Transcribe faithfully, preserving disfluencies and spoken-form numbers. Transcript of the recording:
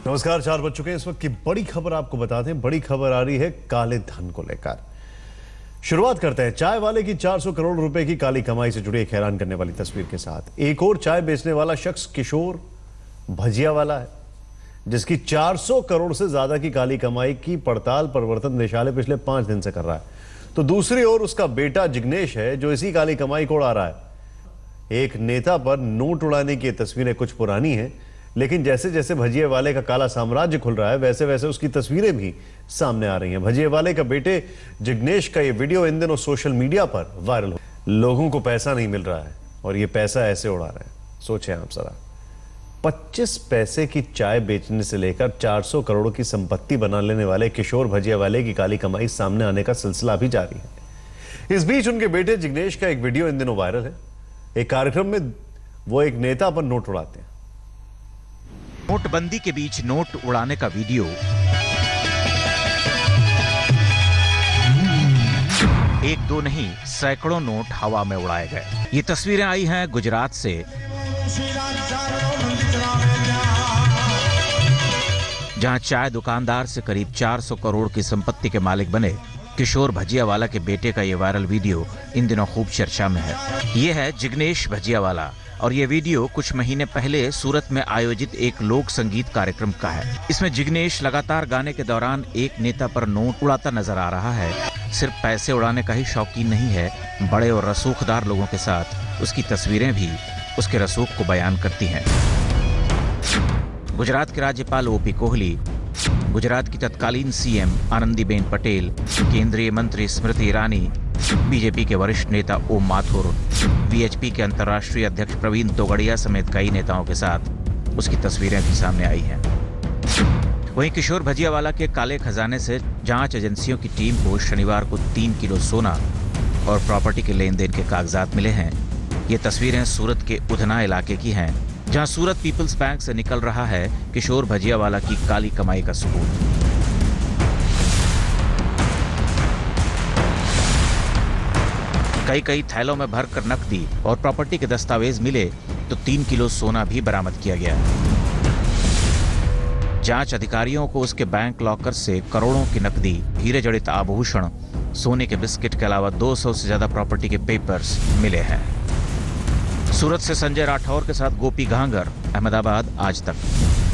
नमस्कार, चार बज चुके हैं। इस वक्त की बड़ी खबर आपको बताते हैं। बड़ी खबर आ रही है काले धन को लेकर। शुरुआत करते हैं चाय वाले की चार सौ करोड़ रुपए की काली कमाई से जुड़ी एक हैरान करने वाली तस्वीर के साथ। एक और चाय बेचने वाला शख्स किशोर भजिया वाला है, जिसकी चार सौ करोड़ से ज्यादा की काली कमाई की पड़ताल प्रवर्तन निदेशालय पिछले पांच दिन से कर रहा है। तो दूसरी ओर उसका बेटा जिग्नेश है, जो इसी काली कमाई को उड़ा रहा है। एक नेता पर नोट उड़ाने की तस्वीरें कुछ पुरानी हैं, लेकिन जैसे जैसे भजिए वाले का काला साम्राज्य खुल रहा है, वैसे वैसे उसकी तस्वीरें भी सामने आ रही हैं। भजिए वाले का बेटे जिग्नेश का ये वीडियो इन दिनों सोशल मीडिया पर वायरल हो। लोगों को पैसा नहीं मिल रहा है और ये पैसा ऐसे उड़ा रहे हैं। सोचें आप जरा, पच्चीस पैसे की चाय बेचने से लेकर चार सौ करोड़ की संपत्ति बना लेने वाले किशोर भजिया वाले की काली कमाई सामने आने का सिलसिला भी जारी है। इस बीच उनके बेटे जिग्नेश का एक वीडियो इन दिनों वायरल है। एक कार्यक्रम में वो एक नेता पर नोट उड़ाते हैं। नोटबंदी के बीच नोट उड़ाने का वीडियो एक दो नहीं सैकड़ों नोट हवा में उड़ाए गए। ये तस्वीरें आई हैं गुजरात से, जहां चाय दुकानदार से करीब चार सौ करोड़ की संपत्ति के मालिक बने किशोर भजिया वाला के बेटे का ये वायरल वीडियो इन दिनों खूब चर्चा में है। ये है जिग्नेश भजिया वाला और ये वीडियो कुछ महीने पहले सूरत में आयोजित एक लोक संगीत कार्यक्रम का है। इसमें जिग्नेश लगातार गाने के दौरान एक नेता पर नोट उड़ाता नजर आ रहा है। सिर्फ पैसे उड़ाने का ही शौकीन नहीं है, बड़े और रसूखदार लोगों के साथ उसकी तस्वीरें भी उसके रसूख को बयान करती हैं। गुजरात के राज्यपाल ओपी कोहली, गुजरात की तत्कालीन सीएम आनंदीबेन पटेल, केंद्रीय मंत्री स्मृति ईरानी, बीजेपी के वरिष्ठ नेता ओम माथुर, वीएचपी के अंतर्राष्ट्रीय अध्यक्ष प्रवीण तोगड़िया समेत कई नेताओं के साथ उसकी तस्वीरें भी सामने आई हैं। वहीं किशोर भजिया वाला के काले खजाने से जांच एजेंसियों की टीम को शनिवार को तीन किलो सोना और प्रॉपर्टी के लेन देन के कागजात मिले हैं। ये तस्वीरें सूरत के उधना इलाके की हैं, जहां सूरत पीपल्स बैंक से निकल रहा है किशोर भजिया वाला की काली कमाई का सबूत। कई कई थैलों में भरकर नकदी और प्रॉपर्टी के दस्तावेज मिले तो तीन किलो सोना भी बरामद किया गया। जांच अधिकारियों को उसके बैंक लॉकर से करोड़ों की नकदी, हीरे जड़ित आभूषण, सोने के बिस्किट के अलावा दो सौ से ज्यादा प्रॉपर्टी के पेपर्स मिले हैं। सूरत से संजय राठौर के साथ गोपी घांगर, अहमदाबाद, आज तक।